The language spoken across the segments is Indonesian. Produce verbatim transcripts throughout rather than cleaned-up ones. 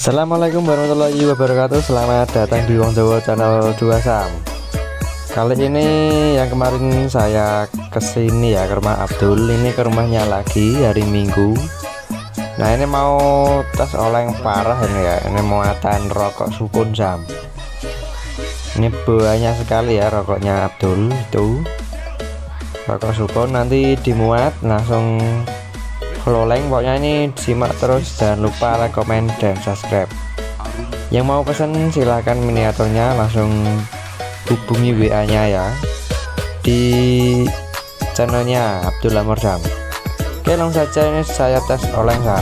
Assalamualaikum warahmatullahi wabarakatuh. Selamat datang di Wong Jawa Channel dua Sam. Kali ini yang kemarin saya kesini ya ke rumah Abdul. Ini ke rumahnya lagi hari Minggu. Nah ini mau tes oleng parah ini ya. Ini muatan rokok Supun Sam. Ini banyak sekali ya rokoknya Abdul itu. Rokok Supun nanti dimuat langsung oleng. Pokoknya ini simak terus, jangan lupa like, komen, dan subscribe. Yang mau pesan silahkan miniaturnya langsung hubungi W A nya ya di channelnya Abdul Amor Sam. Oke langsung saja ini saya tes oleng Sam.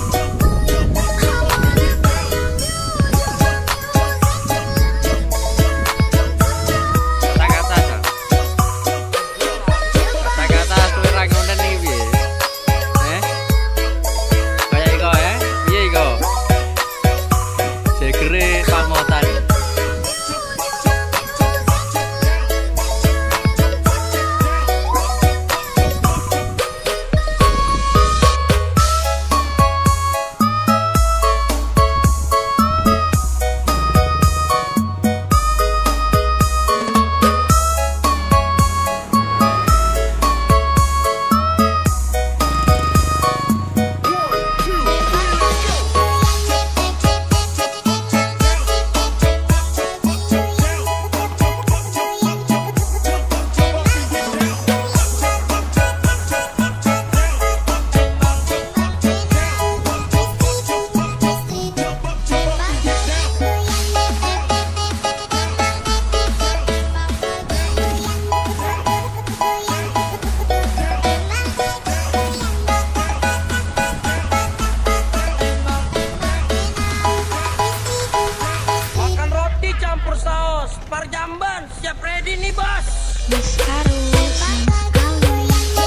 Parjamban siap ready nih bos. Bos harus sekali.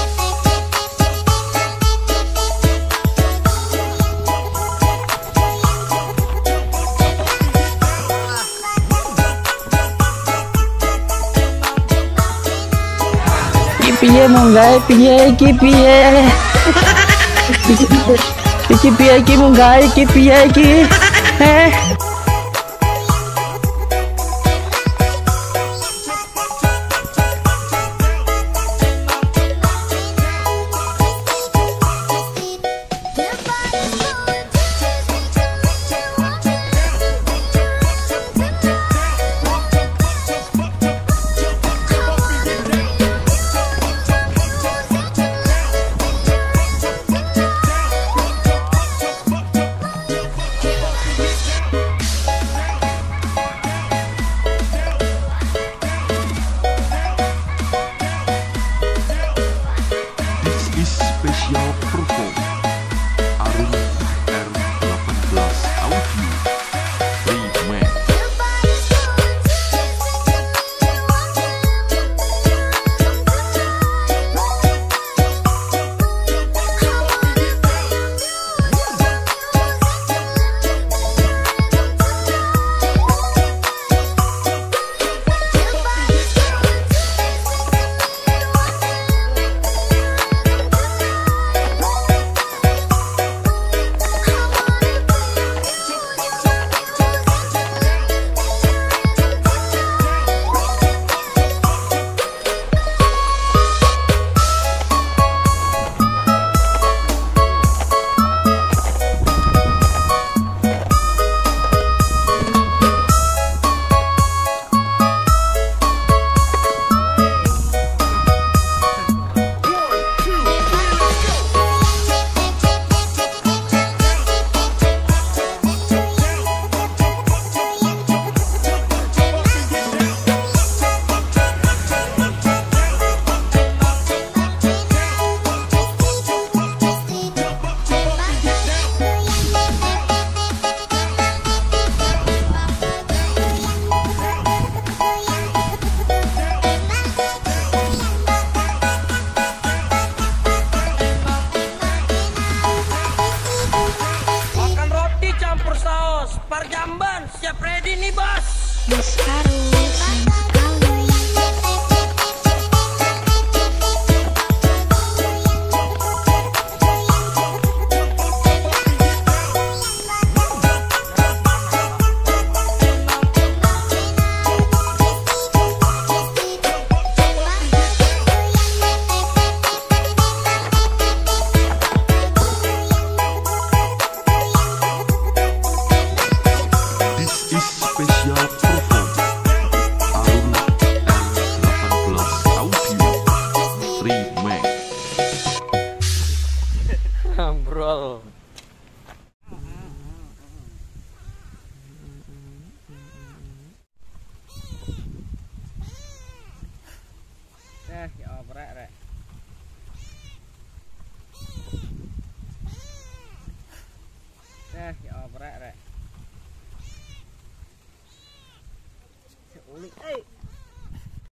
Ki piye monggae piye ki piye. Iki piye ki monggae ki piye ki. Eh Rek, rek.